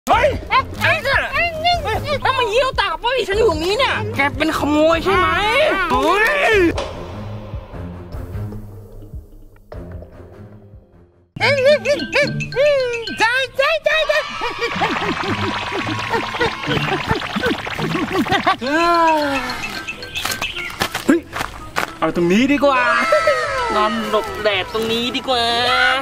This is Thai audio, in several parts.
เฮ้ยไอ้เนี่ยแล้วมาเยี่ยวตากับป้าอีฉันอยู่ตรงนี้เนี่ยแกเป็นขโมยใช่ไหมเฮ้ยใช่เฮ้ยเอาตรงนี้ดีกว่านอนหลบแดดตรงนี้ดีกว่า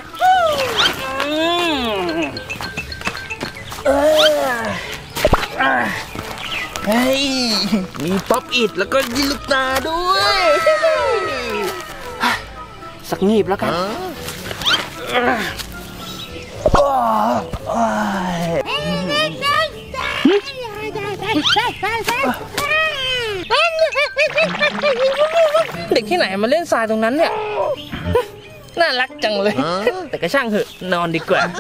เฮ้ยมีป๊อปอิดแล้วก็ยิลูกตาด้วยสักงีบแล้วกันเด็กที่ไหนมาเล่นทรายตรงนั้นเนี่ยน่ารักจังเลยแต่ก็ช่างเถอะนอนดีกว่า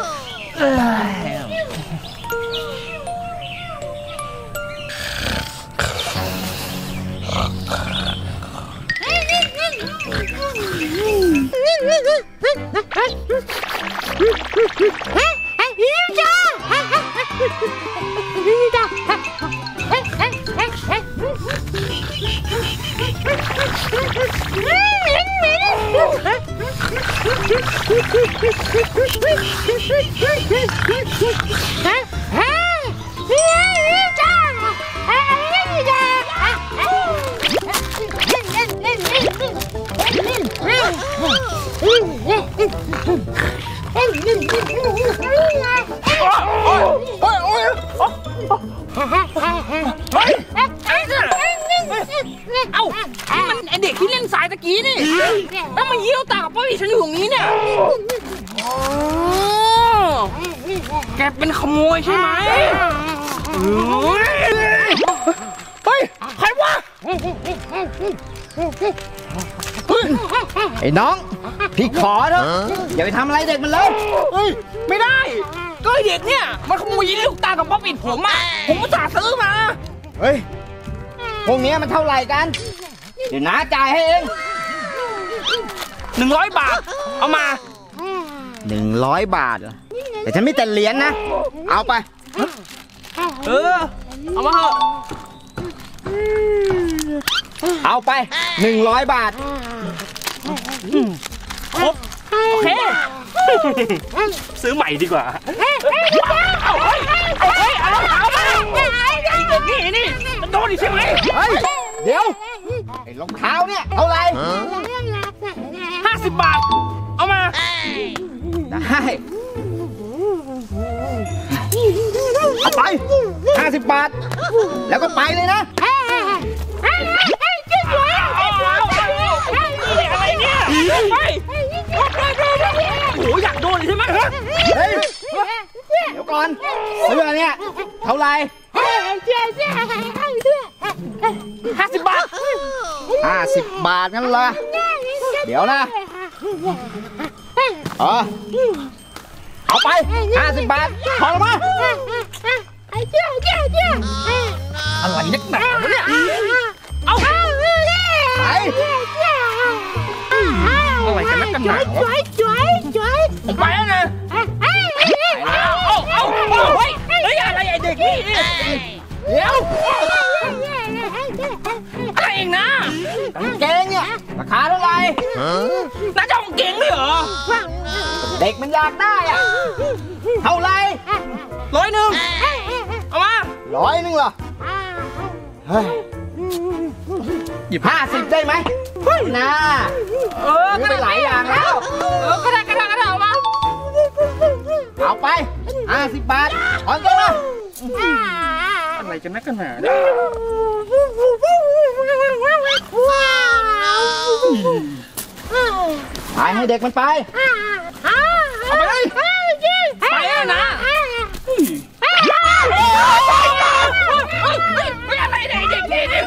มันไอเด็กที่เล่นสายตะกี้นี่แล้วมาเยี่ยวตากับป้าอีฉันอยู่ตรงนี้เนี่ยแกเป็นขโมยใช่ไหมเฮ้ยใครวะไอ้น้องพี่ขอเถอะอย่าไปทำอะไรเด็กมันเลยไม่ได้ก็ไอเด็กเนี่ยมันขโมยยิลูกตากับป้าอีผมอ่ะผมอุตส่าห์ซื้อมาเฮ้ยพวกนี้มันเท่าไหร่กันเดี๋ยวน้าจ่ายให้เอง 100 บาทเอามา 100 บาทแต่ฉันไม่แต่เหรียญนะเอาไปเอามาเถอะเอาไป100 บาทครบโอเคซื้อใหม่ดีกว่าเอามาไอ้เด็กนี่โดนอีกใช่ไหมเดี๋ยวไอ้รองเท้าเนี่ยเท่าไหร่ 50 บาทเอามาได้เอาไป50 บาทแล้วก็ไปเลยนะอะไรเนี่ยโอ้อยากโดนใช่ไหมเดี๋ยวก่อนเสื้อเนี่ยเท่าไหร่ 50 บาท 50 บาทงั้นเหรอเดี๋ยวนะเอาไป50 บาทพอแล้วมั้ยอะไรนักหนาเนี่ยเอาไปอะไรกันนักหนาวะผมไปแล้วนะเฮ้ยอะไรไอเด็กนี่เดี๋ยวอะไรเองนะกางเกงเนี่ยราคาเท่าไหร่น่าจะกางเกงเลยเหรอเด็กมันอยากได้อะเท่าไหร่ 100เอามา 100เหรอหยิบ50ได้ไหมน่าก็ไปหลายอย่างแล้วก็ได้เอามาเอาไป50 บาทถอนกันมาอะไรกันนักหนาไปให้เด็กมันไปเอาไปเลยไปนะอะไรเด็กนี่เดี๋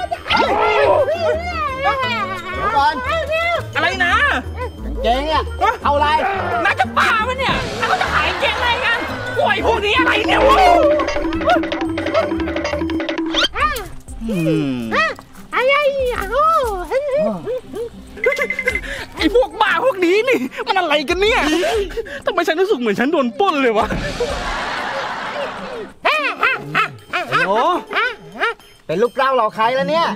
ยวก่อนอะไรนะกางเกงเนี่ยเท่าไรน่าจะป่าวะเนี่ยแล้วก็จะขายกางเกงอะไรกันป่วยพวกนี้อะไรเนี่ยวะไอ้พวกบ้าพวกนี้นี่มันอะไรกันเนี่ยทำไมฉันรู้สึกเหมือนฉันโดนปล้นเลยวะนูเป็นลูกเต้าเหล่าใครแล้วเนี่ย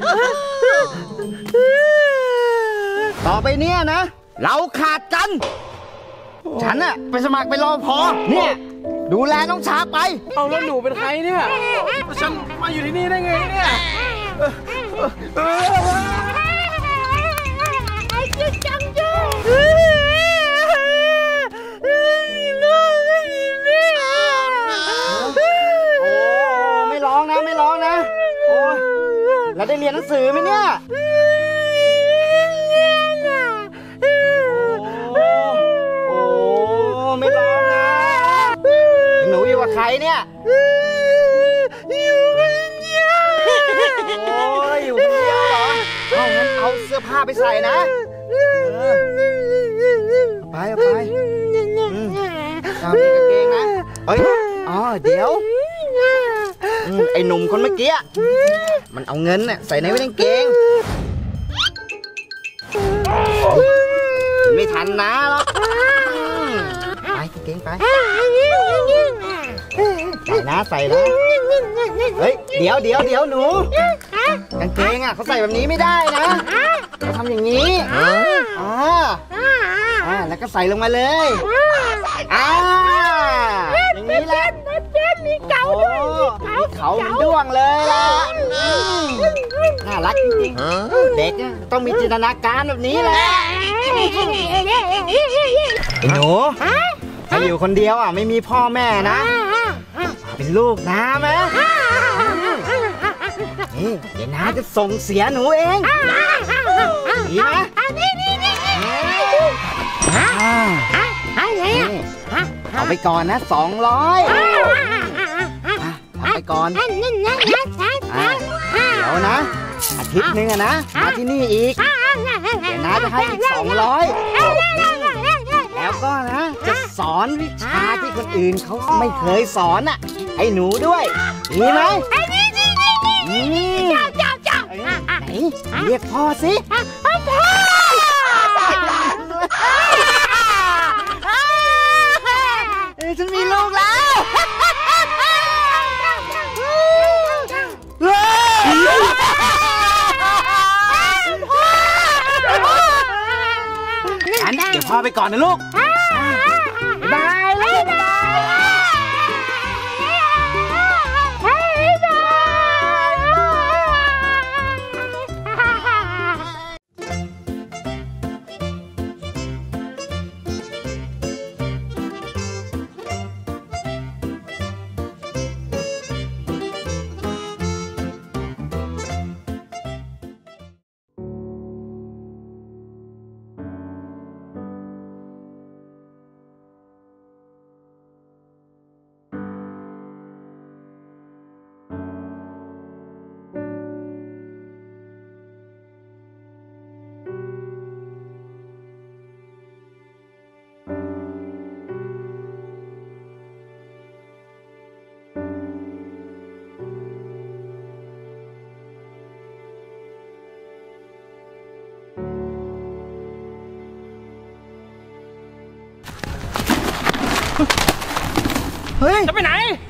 ต่อไปเนี่ยนะ เราขาดกัน ฉันอะไปสมัครเป็นรปภเนี่ยดูแลน้องชาไปเอาแล้วหนูเป็นใครเนี่ยฉันมาอยู่ที่นี่ได้ไงเนี่ยไม่ร้องนะไม่ร้องนะโอ้ยแล้วได้เรียนหนังสือไหมเนี่ยโอ้ไม่ร้องนะหนูอยู่กับใครเนี่ยอยู่คนเดียวโอ้ยอยู่คนเดียวเหรอเอางั้นเอาเสื้อผ้าไปใส่นะเอาไปเอาดีกางเกงนะเอ้ยอ๋อเดี๋ยวไอ้หนุ่มคนเมื่อกี้มันเอาเงินน่ะใส่ในกางเกงไม่ทันนะหรอกไปเกงไปใส่นะใส่นะเฮ้ยเดี๋ยวหนูกางเกงอ่ะเขาใส่แบบนี้ไม่ได้นะเขาทำอย่างนี้แล้วก็ใส่ลงมาเลยอย่างนี้แหละมีเขาด้วยเขาด้วงเลยล่ะน่ารักจริงๆเด็กต้องมีจินตนาการแบบนี้แหละไอ้หนูถ้าอยู่คนเดียวอ่ะไม่มีพ่อแม่นะเป็นลูกน้าไหมนี่เดี๋ยวน้าจะส่งเสียหนูเองดีไหมเอาไปก่อนนะ200เอาไปก่อนเดี๋ยวนะอาทิตย์นึงอะนะมาที่นี่อีกเดี๋ยวน้าจะให้อีก200แล้วก็นะจะสอนวิชาที่คนอื่นเขาไม่เคยสอนอ่ะให้หนูด้วยดีไหมไหนเรียกพ่อสิพ่อฉันมีลูกแล้วงั้นเดี๋ยวพ่อไปก่อนนะลูกบายเลยจะไปไหน